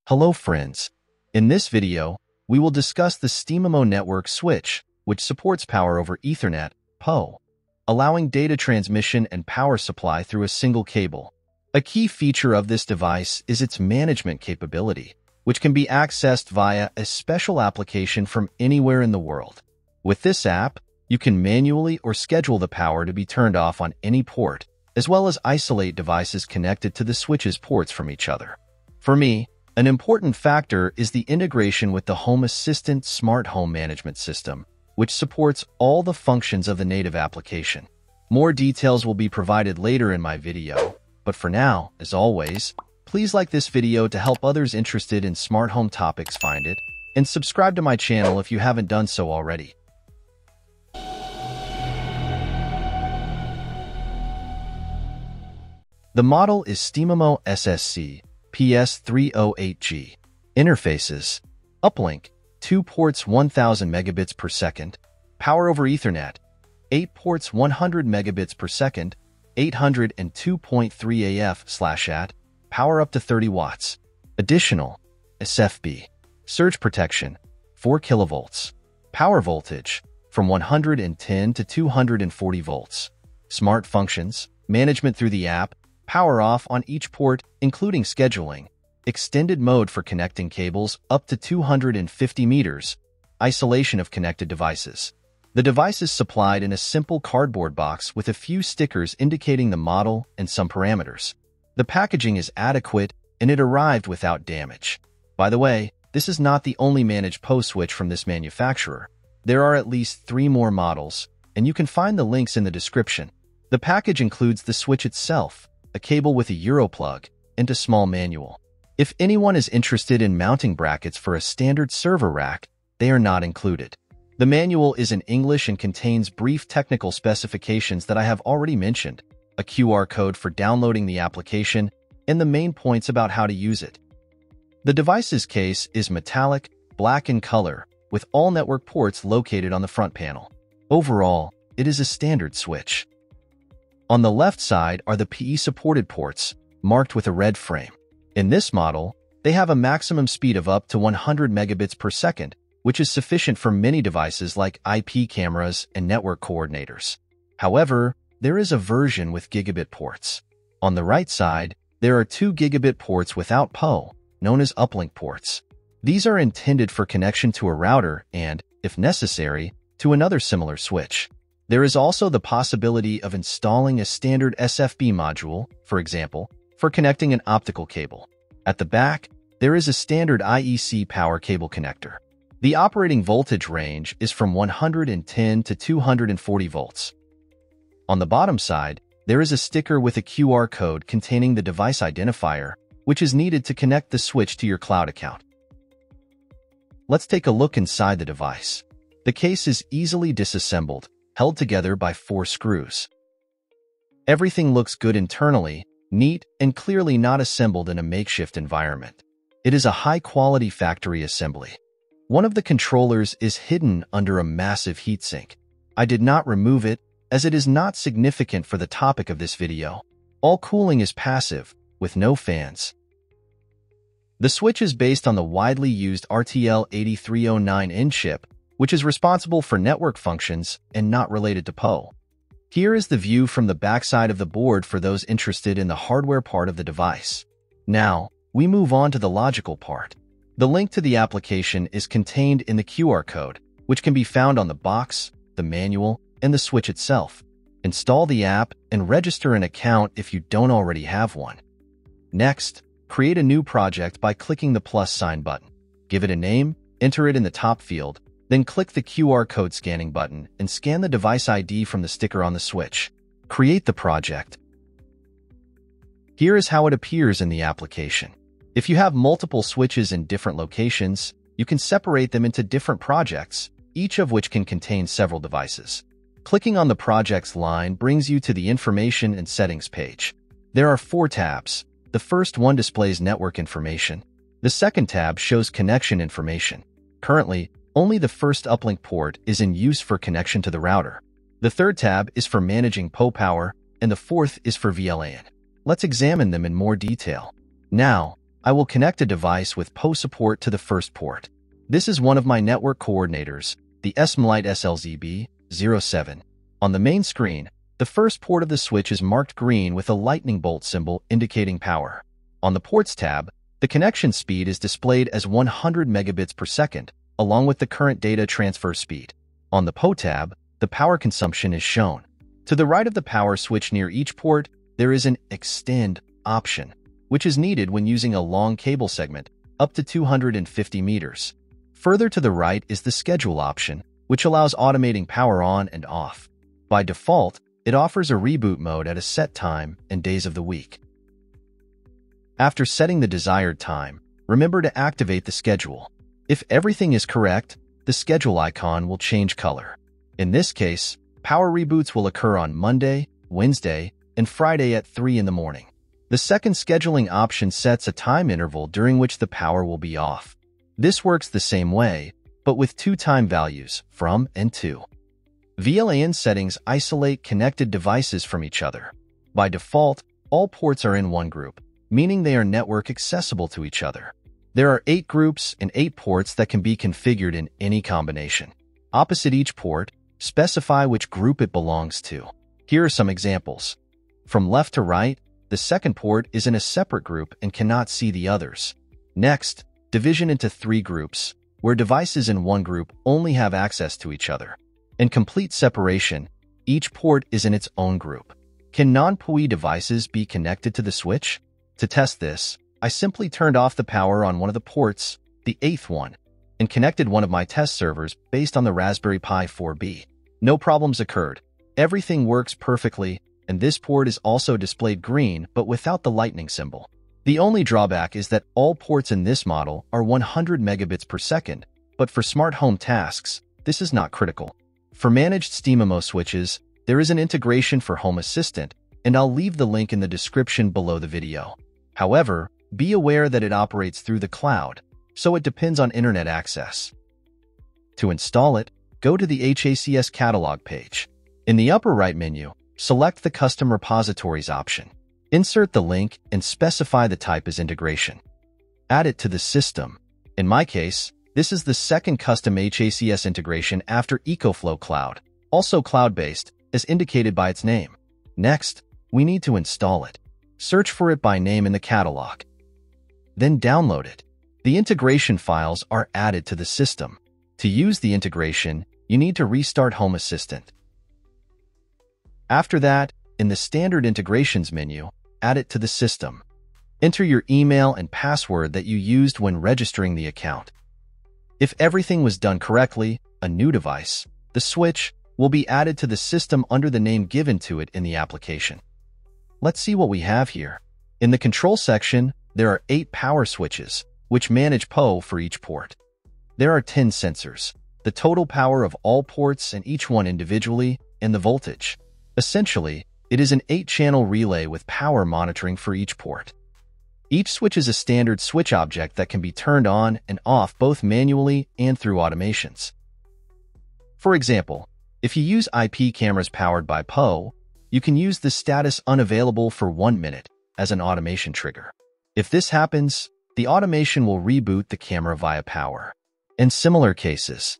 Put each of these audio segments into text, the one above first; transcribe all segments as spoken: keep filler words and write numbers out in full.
Hello friends. In this video, we will discuss the STIMAMO network switch, which supports power over Ethernet, P O, allowing data transmission and power supply through a single cable. A key feature of this device is its management capability, which can be accessed via a special application from anywhere in the world. With this app, you can manually or schedule the power to be turned off on any port, as well as isolate devices connected to the switch's ports from each other. For me, an important factor is the integration with the Home Assistant smart home management system, which supports all the functions of the native application. More details will be provided later in my video, but for now, as always, please like this video to help others interested in smart home topics find it, and subscribe to my channel if you haven't done so already. The model is STIMAMO S S C P S three oh eight G. Interfaces: uplink, two ports one thousand megabits per second, power over Ethernet, eight ports one hundred megabits per second, eight hundred two point three A F slash A T, power up to thirty watts. Additional: S F B, surge protection, four kilovolts, power voltage, from one hundred ten to two hundred forty volts. Smart functions, management through the app, power off on each port, including scheduling, extended mode for connecting cables up to two hundred fifty meters, isolation of connected devices. The device is supplied in a simple cardboard box with a few stickers indicating the model and some parameters. The packaging is adequate and it arrived without damage. By the way, this is not the only managed P O switch from this manufacturer. There are at least three more models, and you can find the links in the description. The package includes the switch itself, a cable with a Euro plug, and a small manual. If anyone is interested in mounting brackets for a standard server rack, they are not included. The manual is in English and contains brief technical specifications that I have already mentioned, a Q R code for downloading the application, and the main points about how to use it. The device's case is metallic, black in color, with all network ports located on the front panel. Overall, it is a standard switch. On the left side are the P E-supported ports, marked with a red frame. In this model, they have a maximum speed of up to one hundred megabits per second, which is sufficient for many devices like I P cameras and network coordinators. However, there is a version with gigabit ports. On the right side, there are two gigabit ports without P O, known as uplink ports. These are intended for connection to a router and, if necessary, to another similar switch. There is also the possibility of installing a standard S F B module, for example, for connecting an optical cable. At the back, there is a standard I E C power cable connector. The operating voltage range is from one hundred ten to two hundred forty volts. On the bottom side, there is a sticker with a Q R code containing the device identifier, which is needed to connect the switch to your cloud account. Let's take a look inside the device. The case is easily disassembled, held together by four screws. Everything looks good internally, neat, and clearly not assembled in a makeshift environment. It is a high-quality factory assembly. One of the controllers is hidden under a massive heatsink. I did not remove it, as it is not significant for the topic of this video. All cooling is passive, with no fans. The switch is based on the widely used R T L eighty-three oh nine N chip, which is responsible for network functions and not related to P O. Here is the view from the backside of the board for those interested in the hardware part of the device. Now, we move on to the logical part. The link to the application is contained in the Q R code, which can be found on the box, the manual, and the switch itself. Install the app and register an account if you don't already have one. Next, create a new project by clicking the plus sign button. Give it a name, enter it in the top field, then click the Q R code scanning button and scan the device I D from the sticker on the switch. Create the project. Here is how it appears in the application. If you have multiple switches in different locations, you can separate them into different projects, each of which can contain several devices. Clicking on the projects line brings you to the information and settings page. There are four tabs. The first one displays network information. The second tab shows connection information. Currently, only the first uplink port is in use for connection to the router. The third tab is for managing P O power, and the fourth is for V LAN. Let's examine them in more detail. Now, I will connect a device with P O support to the first port. This is one of my network coordinators, the SMLite S L Z B zero seven. On the main screen, the first port of the switch is marked green with a lightning bolt symbol indicating power. On the Ports tab, the connection speed is displayed as one hundred megabits per second, along with the current data transfer speed. On the P O tab, the power consumption is shown. To the right of the power switch near each port, there is an Extend option, which is needed when using a long cable segment, up to two hundred fifty meters. Further to the right is the Schedule option, which allows automating power on and off. By default, it offers a reboot mode at a set time and days of the week. After setting the desired time, remember to activate the schedule. If everything is correct, the schedule icon will change color. In this case, power reboots will occur on Monday, Wednesday, and Friday at three in the morning. The second scheduling option sets a time interval during which the power will be off. This works the same way, but with two time values, from and to. V LAN settings isolate connected devices from each other. By default, all ports are in one group, meaning they are network accessible to each other. There are eight groups and eight ports that can be configured in any combination. Opposite each port, specify which group it belongs to. Here are some examples. From left to right, the second port is in a separate group and cannot see the others. Next, division into three groups, where devices in one group only have access to each other. In complete separation, each port is in its own group. Can non-P O E devices be connected to the switch? To test this, I simply turned off the power on one of the ports, the eighth one, and connected one of my test servers based on the Raspberry Pi four B. No problems occurred. Everything works perfectly, and this port is also displayed green but without the lightning symbol. The only drawback is that all ports in this model are one hundred megabits per second, but for smart home tasks, this is not critical. For managed SteamMO switches, there is an integration for Home Assistant, and I'll leave the link in the description below the video. However, be aware that it operates through the cloud, so it depends on internet access. To install it, go to the H A C S catalog page. In the upper right menu, select the Custom Repositories option. Insert the link and specify the type as integration. Add it to the system. In my case, this is the second custom H A C S integration after EcoFlow Cloud, also cloud-based, as indicated by its name. Next, we need to install it. Search for it by name in the catalog. Then download it. The integration files are added to the system. To use the integration, you need to restart Home Assistant. After that, in the Standard Integrations menu, add it to the system. Enter your email and password that you used when registering the account. If everything was done correctly, a new device, the switch, will be added to the system under the name given to it in the application. Let's see what we have here. In the control section, there are eight power switches, which manage P O for each port. There are ten sensors, the total power of all ports and each one individually, and the voltage. Essentially, it is an eight-channel relay with power monitoring for each port. Each switch is a standard switch object that can be turned on and off both manually and through automations. For example, if you use I P cameras powered by P O, you can use the status unavailable for one minute as an automation trigger. If this happens, the automation will reboot the camera via power. In similar cases,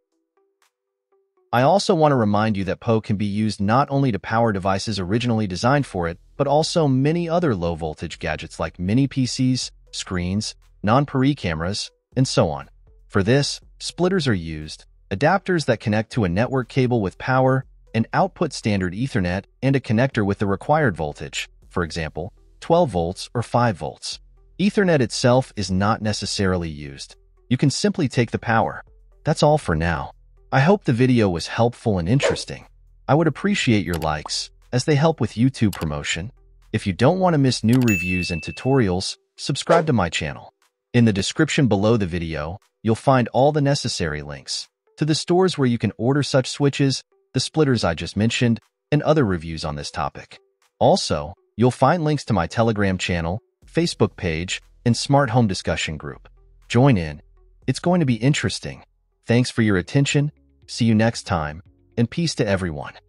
I also want to remind you that P O can be used not only to power devices originally designed for it, but also many other low-voltage gadgets like mini P Cs, screens, non-P R I cameras, and so on. For this, splitters are used, adapters that connect to a network cable with power, and output standard Ethernet and a connector with the required voltage, for example, twelve volts or five volts. Ethernet itself is not necessarily used. You can simply take the power. That's all for now. I hope the video was helpful and interesting. I would appreciate your likes, as they help with YouTube promotion. If you don't want to miss new reviews and tutorials, subscribe to my channel. In the description below the video, you'll find all the necessary links to the stores where you can order such switches, the splitters I just mentioned, and other reviews on this topic. Also, you'll find links to my Telegram channel, Facebook page, and smart home discussion group. Join in. It's going to be interesting. Thanks for your attention. See you next time, and peace to everyone.